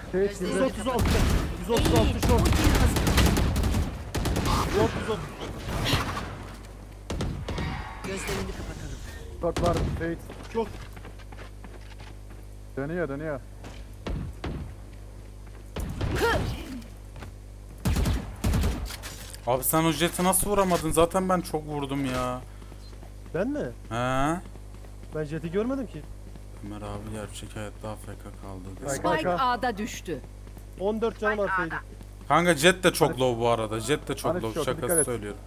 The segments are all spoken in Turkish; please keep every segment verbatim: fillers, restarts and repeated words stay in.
Sage yüz girdi. otuz altı. yüz otuz altı short. Short yüz otuz. Gözlerini kapatalım. Short var. Sage. Çok. Dönüyor dönüyor. Abi sen o jeti nasıl vuramadın? Zaten ben çok vurdum ya. Ben mi? He? Ben jet'i görmedim ki. Ömer abi gerçek hayatta A F K kaldı. Ay, Spike Kanka. A'da düştü. on dört canım var Feydi. Kanka jet de çok low bu arada. Jet de çok Hani low. çok, dikkat Şakası et. söylüyorum.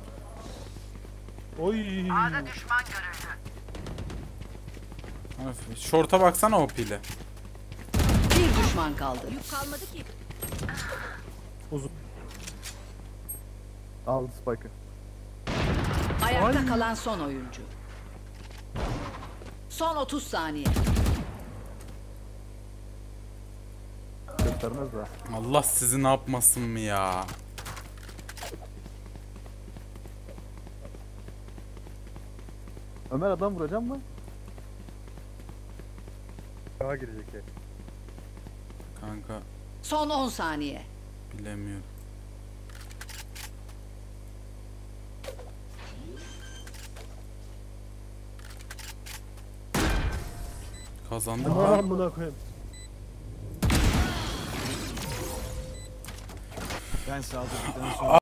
Oy. Hani short'a baksana o pile. Bir düşman kaldı. Yük kalmadı ki. Uzun. Aldı Spike'ı. Ayakta Ay. kalan son oyuncu. Son otuz saniye. Göstermez de. Allah sizi ne yapmasın mı ya? Ömer adam vuracak mı? Daha girecek ya. Kanka Son on saniye. bilemiyorum. Kazandık Aman lan. amına koyayım. Ben saldırdıktan sonra